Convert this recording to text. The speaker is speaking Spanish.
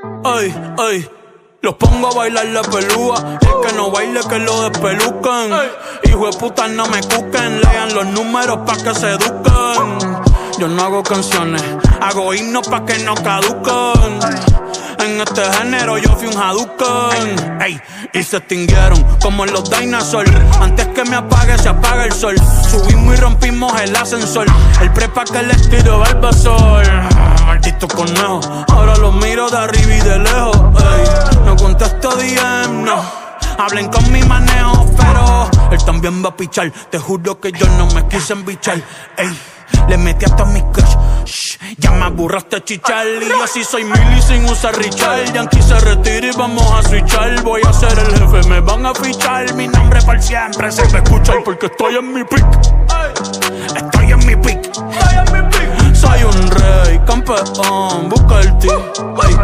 Ay, ay. Los pongo a bailar la pelúa. Y el que no baile que lo despelucan. Hijo de puta no me cuquen. Lean los números pa' que se eduquen. Yo no hago canciones, hago himnos pa' que no caduquen. En este género yo fui un Hadouken. Ey, y se extinguieron como los dinosaurs. Antes que me apague se apaga el sol. Subimos y rompimos el ascensor. El prepa que les tiro Barbasol. Maldito conejo, ahora los miro de arriba y de lejos. Ey, no contesto DM, no. Hablen con mi manejo, pero él también va a pichar. Te juro que yo no me quise embichar. Ey, le metí hasta mis crush. Shh, ya me aburraste chichar. Y yo así soy Milly sin usar Richard. Yankee se retira y vamos a switchar. Voy a ser el jefe, me van a fichar. Mi nombre para siempre se me escucha porque estoy en mi pick. Estoy en mi pick. Soy un rey, campeón, busca el team.